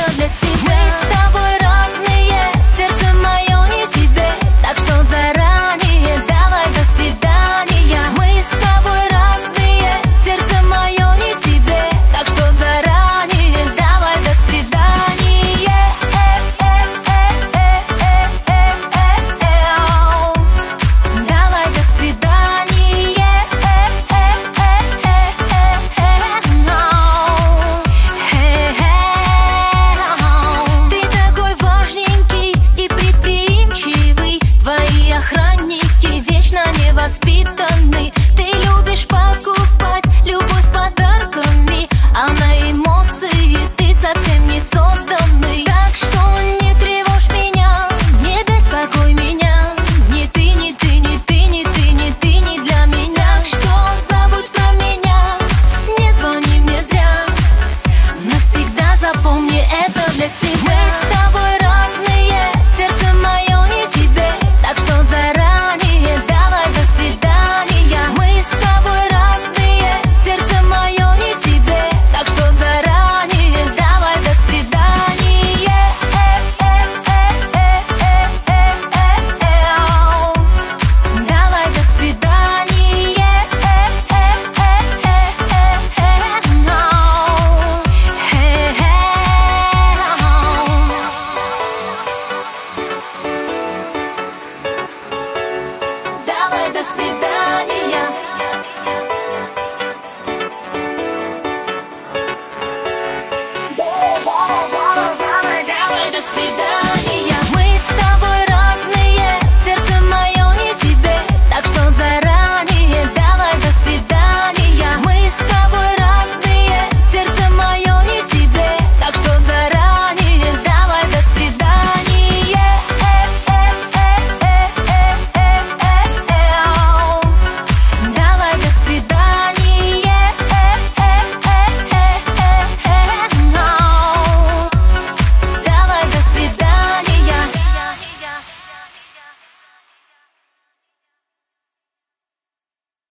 это для себя. Мы с тобой разные, сердце мое не тебе, так что заранее давай до свидания. Мы с тобой разные, сердце мое не тебе, так что заранее давай до свидания. Давай до свидания. Ты такой важненький и предприимчивый, твои охранники вечно невоспитанны. Ты любишь покупать любовь подарками, а на эмоции ты совсем не созданный. Так что не тревожь меня, не беспокой меня, ни ты, ни ты, ни ты, ни ты, ни ты не для меня. Так что забудь про меня, не звони мне зря, навсегда запомни это для себя. Мы с тобой разные, сердце мое не тебе, так что заранее давай до свидания. Мы с тобой разные, сердце мое не тебе, так что заранее давай до свидания. Давай до свидания. Давай до свидания. Давай до свидания.